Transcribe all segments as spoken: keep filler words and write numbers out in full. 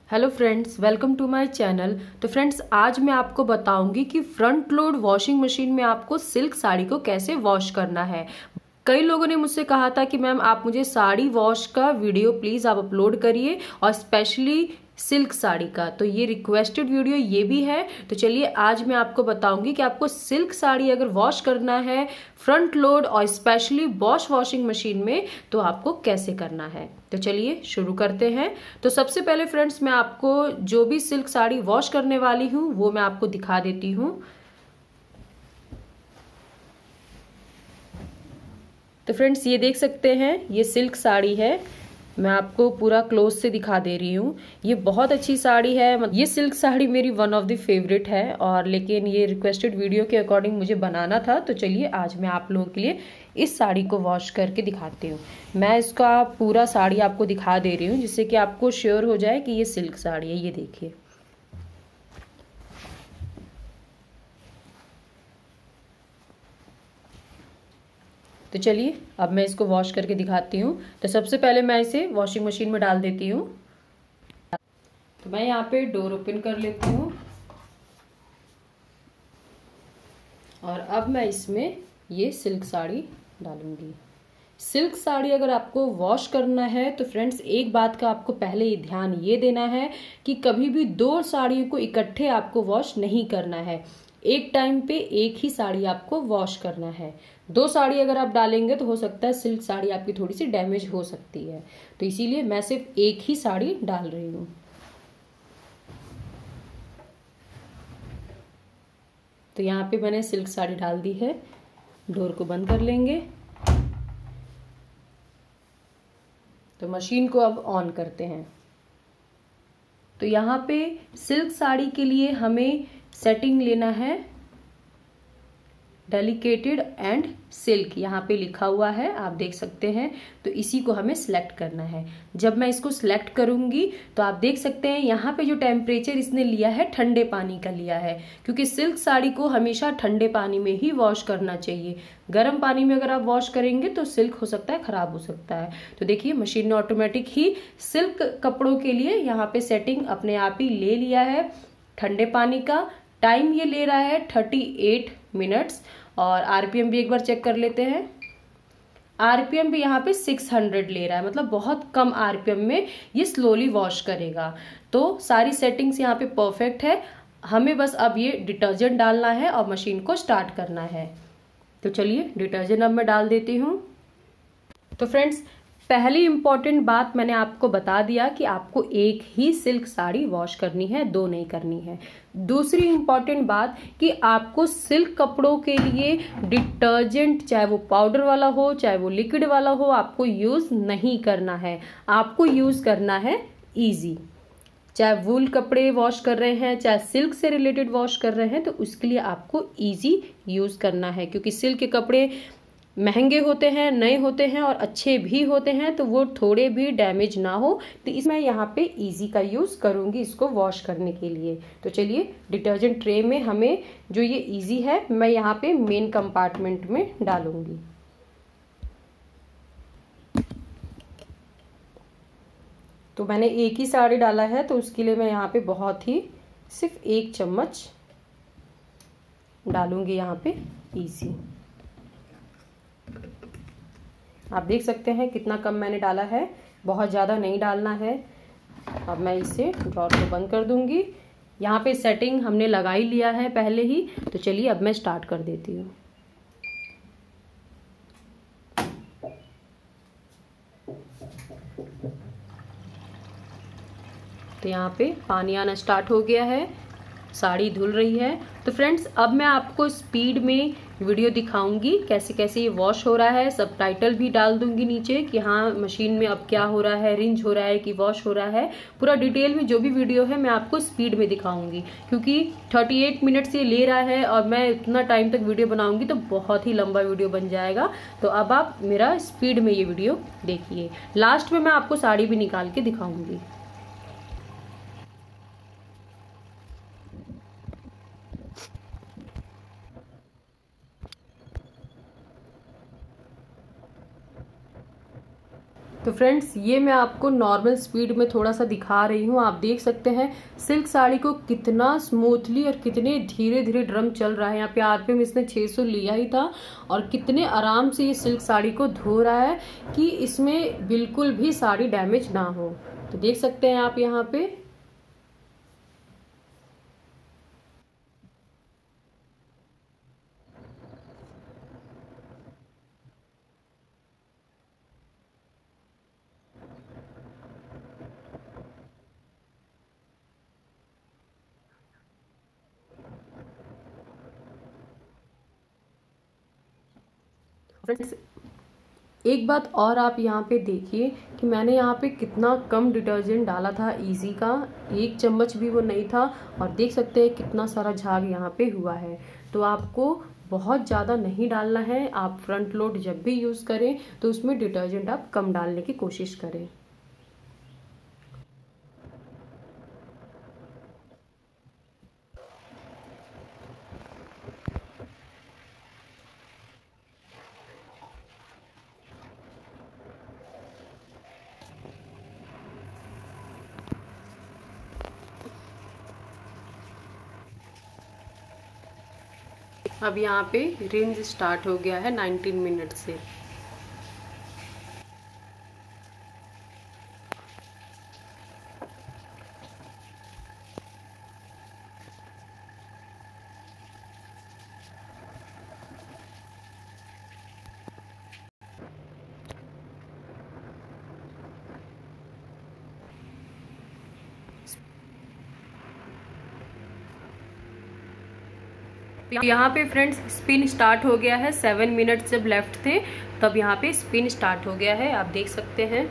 Hello friends, welcome to my channel. तो friends, आज मैं आपको बताऊंगी कि फ्रंट लोड वॉशिंग मशीन में आपको सिल्क साड़ी को कैसे वॉश करना है। कई लोगों ने मुझसे कहा था कि मैम आप मुझे साड़ी वॉश का वीडियो प्लीज़ आप अपलोड करिए, और स्पेशली सिल्क साड़ी का। तो ये रिक्वेस्टेड वीडियो ये भी है। तो चलिए आज मैं आपको बताऊंगी कि आपको सिल्क साड़ी अगर वॉश करना है फ्रंट लोड और स्पेशली बॉश वॉशिंग मशीन में, तो आपको कैसे करना है। तो चलिए शुरू करते हैं। तो सबसे पहले फ्रेंड्स, मैं आपको जो भी सिल्क साड़ी वॉश करने वाली हूँ वो मैं आपको दिखा देती हूँ। तो फ्रेंड्स, ये देख सकते हैं, ये सिल्क साड़ी है। मैं आपको पूरा क्लोज से दिखा दे रही हूँ। ये बहुत अच्छी साड़ी है। ये सिल्क साड़ी मेरी वन ऑफ द फेवरेट है, और लेकिन ये रिक्वेस्टेड वीडियो के अकॉर्डिंग मुझे बनाना था। तो चलिए आज मैं आप लोगों के लिए इस साड़ी को वॉश करके दिखाती हूँ। मैं इसका पूरा साड़ी आपको दिखा दे रही हूँ, जिससे कि आपको श्योर हो जाए कि ये सिल्क साड़ी है। ये देखिए, तो चलिए अब मैं इसको वॉश करके दिखाती हूँ। तो सबसे पहले मैं इसे वॉशिंग मशीन में डाल देती हूँ। तो मैं यहाँ पे डोर ओपन कर लेती हूँ, और अब मैं इसमें ये सिल्क साड़ी डालूंगी। सिल्क साड़ी अगर आपको वॉश करना है तो फ्रेंड्स, एक बात का आपको पहले ही ध्यान ये देना है कि कभी भी दो साड़ियों को इकट्ठे आपको वॉश नहीं करना है। एक टाइम पे एक ही साड़ी आपको वॉश करना है। दो साड़ी अगर आप डालेंगे तो हो सकता है सिल्क साड़ी आपकी थोड़ी सी डैमेज हो सकती है। तो इसीलिए मैं सिर्फ एक ही साड़ी डाल रही हूँ। तो यहाँ पे मैंने सिल्क साड़ी डाल दी है। डोर को बंद कर लेंगे। तो मशीन को अब ऑन करते हैं। तो यहाँ पे सिल्क साड़ी के लिए हमें सेटिंग लेना है डेलिकेटेड एंड सिल्क, यहाँ पे लिखा हुआ है, आप देख सकते हैं। तो इसी को हमें सिलेक्ट करना है। जब मैं इसको सिलेक्ट करूंगी तो आप देख सकते हैं यहाँ पे जो टेम्परेचर इसने लिया है ठंडे पानी का लिया है, क्योंकि सिल्क साड़ी को हमेशा ठंडे पानी में ही वॉश करना चाहिए। गर्म पानी में अगर आप वॉश करेंगे तो सिल्क हो सकता है खराब हो सकता है। तो देखिए, मशीन ने ऑटोमेटिक ही सिल्क कपड़ों के लिए यहाँ पे सेटिंग अपने आप ही ले लिया है ठंडे पानी का। टाइम ये ले रहा है थर्टी एट मिनट्स, और आरपीएम भी एक बार चेक कर लेते हैं। आरपीएम भी यहाँ पे सिक्स हंड्रेड ले रहा है, मतलब बहुत कम आरपीएम में ये स्लोली वॉश करेगा। तो सारी सेटिंग्स यहाँ पे परफेक्ट है। हमें बस अब ये डिटर्जेंट डालना है और मशीन को स्टार्ट करना है। तो चलिए डिटर्जेंट अब मैं डाल देती हूँ। तो फ्रेंड्स, पहली इंपॉर्टेंट बात मैंने आपको बता दिया कि आपको एक ही सिल्क साड़ी वॉश करनी है, दो नहीं करनी है। दूसरी इंपॉर्टेंट बात कि आपको सिल्क कपड़ों के लिए डिटर्जेंट, चाहे वो पाउडर वाला हो चाहे वो लिक्विड वाला हो, आपको यूज नहीं करना है। आपको यूज करना है इजी। चाहे वूल कपड़े वॉश कर रहे हैं, चाहे सिल्क से रिलेटेड वॉश कर रहे हैं, तो उसके लिए आपको इजी यूज करना है। क्योंकि सिल्क के कपड़े महंगे होते हैं, नए होते हैं और अच्छे भी होते हैं, तो वो थोड़े भी डैमेज ना हो। तो इसमें यहाँ पे इजी का यूज़ करूँगी इसको वॉश करने के लिए। तो चलिए, डिटर्जेंट ट्रे में हमें जो ये इजी है, मैं यहाँ पे मेन कंपार्टमेंट में डालूंगी। तो मैंने एक ही साड़ी डाला है, तो उसके लिए मैं यहाँ पे बहुत ही सिर्फ एक चम्मच डालूंगी यहाँ पे इजी। आप देख सकते हैं कितना कम मैंने डाला है, बहुत ज़्यादा नहीं डालना है। अब मैं इसे ड्रॉर को बंद कर दूंगी। यहाँ पे सेटिंग हमने लगा ही लिया है पहले ही। तो चलिए अब मैं स्टार्ट कर देती हूँ। तो यहाँ पे पानी आना स्टार्ट हो गया है, साड़ी धुल रही है। तो फ्रेंड्स, अब मैं आपको स्पीड में वीडियो दिखाऊंगी कैसे कैसे ये वॉश हो रहा है। सब टाइटल भी डाल दूंगी नीचे कि हाँ मशीन में अब क्या हो रहा है, रिंज हो रहा है कि वॉश हो रहा है। पूरा डिटेल में जो भी वीडियो है मैं आपको स्पीड में दिखाऊंगी, क्योंकि थर्टी एट मिनट्स ये ले रहा है और मैं इतना टाइम तक वीडियो बनाऊंगी तो बहुत ही लंबा वीडियो बन जाएगा। तो अब आप मेरा स्पीड में ये वीडियो देखिए। लास्ट में मैं आपको साड़ी भी निकाल के दिखाऊंगी। तो फ्रेंड्स ये मैं आपको नॉर्मल स्पीड में थोड़ा सा दिखा रही हूँ। आप देख सकते हैं सिल्क साड़ी को कितना स्मूथली और कितने धीरे धीरे ड्रम चल रहा है। यहाँ पे आरपीएम इसने छह सौ लिया ही था और कितने आराम से ये सिल्क साड़ी को धो रहा है कि इसमें बिल्कुल भी साड़ी डैमेज ना हो। तो देख सकते हैं आप यहाँ पे। फ्रेंड्स एक बात और आप यहाँ पे देखिए कि मैंने यहाँ पे कितना कम डिटर्जेंट डाला था। इजी का एक चम्मच भी वो नहीं था और देख सकते हैं कितना सारा झाग यहाँ पे हुआ है। तो आपको बहुत ज़्यादा नहीं डालना है। आप फ्रंट लोड जब भी यूज़ करें तो उसमें डिटर्जेंट आप कम डालने की कोशिश करें। अब यहाँ पे रेंज स्टार्ट हो गया है नाइनटीन मिनट से। यहाँ पे फ्रेंड्स स्पिन स्टार्ट हो गया है। सेवन मिनट जब लेफ्ट थे तब यहाँ पे स्पिन स्टार्ट हो गया है, आप देख सकते हैं।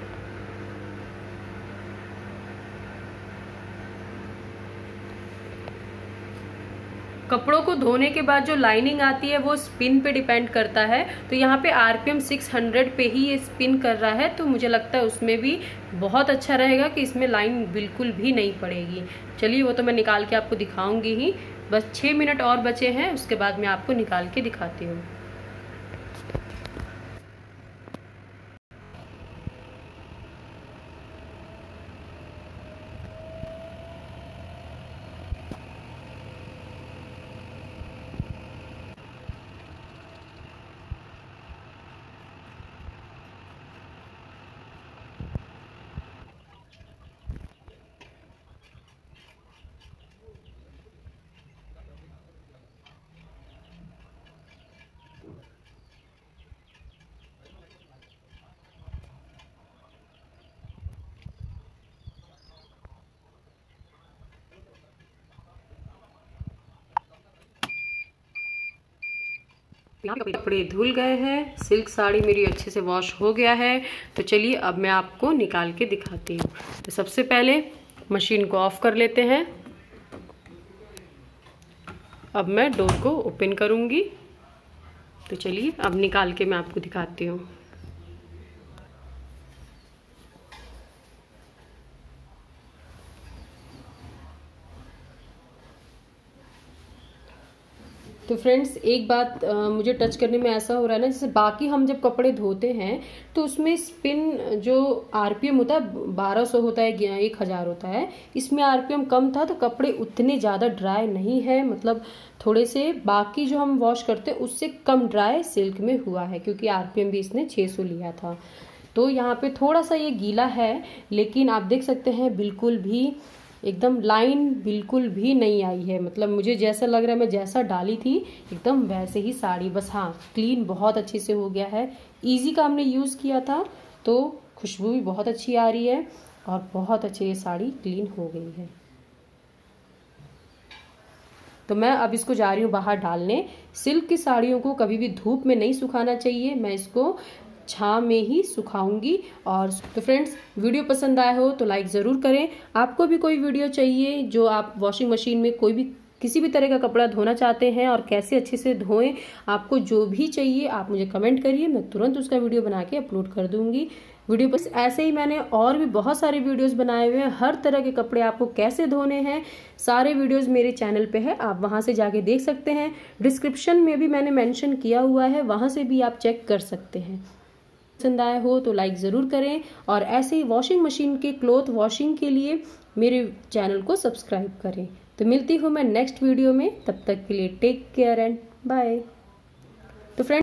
कपड़ों को धोने के बाद जो लाइनिंग आती है वो स्पिन पे डिपेंड करता है। तो यहाँ पे आरपीएम सिक्स हंड्रेड पे ही ये स्पिन कर रहा है, तो मुझे लगता है उसमें भी बहुत अच्छा रहेगा कि इसमें लाइन बिल्कुल भी नहीं पड़ेगी। चलिए वो तो मैं निकाल के आपको दिखाऊंगी ही। बस छः मिनट और बचे हैं, उसके बाद मैं आपको निकाल के दिखाती हूँ। कपड़े धुल गए हैं, सिल्क साड़ी मेरी अच्छे से वॉश हो गया है। तो चलिए अब मैं आपको निकाल के दिखाती हूँ। तो सबसे पहले मशीन को ऑफ कर लेते हैं। अब मैं डोर को ओपन करूँगी। तो चलिए अब निकाल के मैं आपको दिखाती हूँ। तो फ्रेंड्स एक बात आ, मुझे टच करने में ऐसा हो रहा है ना, जैसे बाकी हम जब कपड़े धोते हैं तो उसमें स्पिन जो आरपीएम होता है बारह सौ होता है, एक हज़ार होता है। इसमें आरपीएम कम था तो कपड़े उतने ज़्यादा ड्राई नहीं है, मतलब थोड़े से बाकी जो हम वॉश करते हैं उससे कम ड्राई सिल्क में हुआ है, क्योंकि आरपीएम भी इसने छः सौ लिया था। तो यहाँ पे थोड़ा सा ये गीला है, लेकिन आप देख सकते हैं बिल्कुल भी एकदम लाइन बिल्कुल भी नहीं आई है। मतलब मुझे जैसा लग रहा है मैं जैसा डाली थी एकदम वैसे ही साड़ी, बस हाँ क्लीन बहुत अच्छे से हो गया है। इजी का हमने यूज़ किया था तो खुशबू भी बहुत अच्छी आ रही है और बहुत अच्छी ये साड़ी क्लीन हो गई है। तो मैं अब इसको जा रही हूँ बाहर डालने। सिल्क की साड़ियों को कभी भी धूप में नहीं सुखाना चाहिए, मैं इसको छाँव में ही सुखाऊंगी। और तो फ्रेंड्स वीडियो पसंद आया हो तो लाइक ज़रूर करें। आपको भी कोई वीडियो चाहिए जो आप वॉशिंग मशीन में कोई भी किसी भी तरह का कपड़ा धोना चाहते हैं और कैसे अच्छे से धोएं, आपको जो भी चाहिए आप मुझे कमेंट करिए, मैं तुरंत उसका वीडियो बना के अपलोड कर दूंगी। वीडियो पर ऐसे ही मैंने और भी बहुत सारे वीडियोस बनाए हुए हैं, हर तरह के कपड़े आपको कैसे धोने हैं सारे वीडियोस मेरे चैनल पे है, आप वहां से जाके देख सकते हैं। डिस्क्रिप्शन में भी मैंने मेंशन किया हुआ है, वहां से भी आप चेक कर सकते हैं। पसंद आया हो तो लाइक ज़रूर करें, और ऐसे ही वॉशिंग मशीन के क्लॉथ वॉशिंग के लिए मेरे चैनल को सब्सक्राइब करें। तो मिलती हूँ मैं नेक्स्ट वीडियो में, तब तक के लिए टेक केयर एंड बाय। तो फ्रेंड